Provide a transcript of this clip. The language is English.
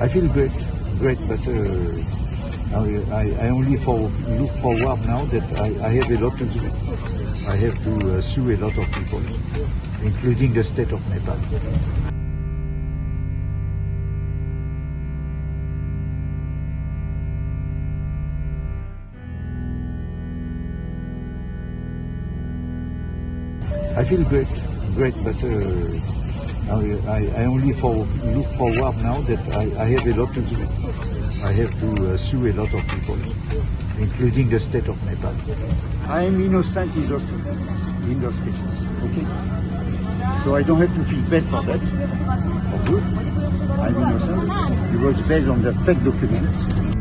I feel great, but I only look forward now that I have a lot to do. I have to sue a lot of people, including the state of Nepal. I feel great, but I only look forward now that I have a lot to do. I have to sue a lot of people, including the state of Nepal. I am innocent in those cases, okay? So I don't have to feel bad for that, for good. I'm innocent. It was based on the fake documents.